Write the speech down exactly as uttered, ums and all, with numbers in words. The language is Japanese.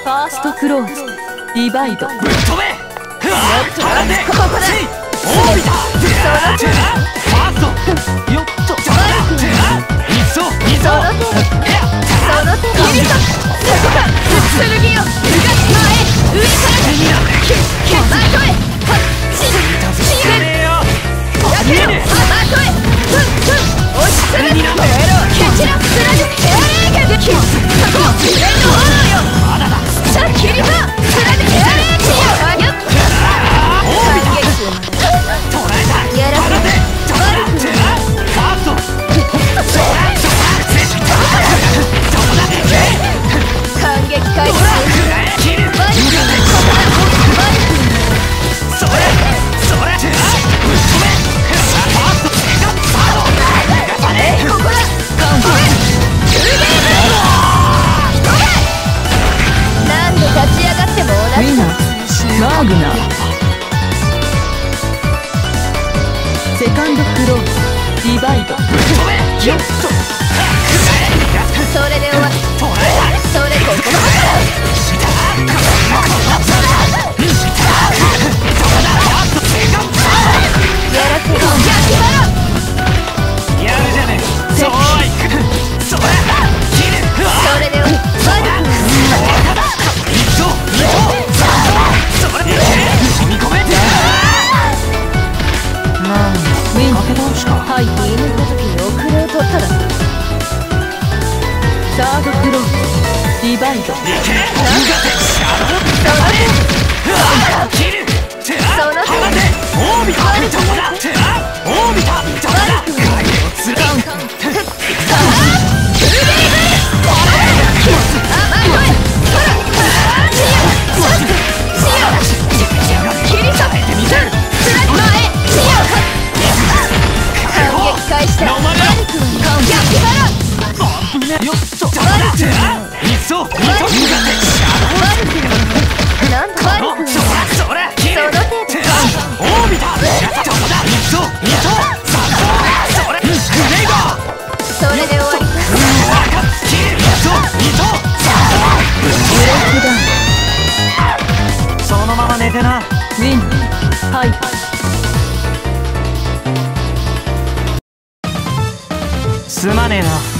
ファーストクローズディバイド。 ぶっ飛べ。ここだ。 オービタファーストよっといっそいっそその手その手キリトそこか剣よ前上からケマトへはっししげるやけろマトへふんふん押しつぶすケチラスラジエアレーゲキそこ上の炎よさあキリトスラジエアレーゲよあぎゅっ反撃数捕らえた。 やらせて悪くファースト反撃開始切る。 悪く悪くそれそれぶっ飛べ。ファーストサード逃がさねえ。 ここだカウントツーゲーム一目何度立ち上がっても同じだ。 ワーグナー。セカンドクローズディバイド。 ぶっ飛べ。よっとそれで終わり捕らえた。 それここやらせろ焼き払うやるじゃねえ。そうはいく。それ切る。 それで終わり悪くいっそいっそそれ踏み込め。 なんウィンかけ倒しか。 はい言い抜いた時に遅れを取っただろ。 サードクローズディバイド。 いけ。シャドウ切る。 その手放て。オービタどこだ。オービタどこだ。影をつらう。 返した悪くは焼き払うよっといっそいっそなんだ悪くそれそれ切る。 その手オービタどこだ。いっそいっそそれグレイバー。 それで終わりか切る。いっそいっそブレイクダウン。 そのまま寝てな。 ウィンはいすまねえな。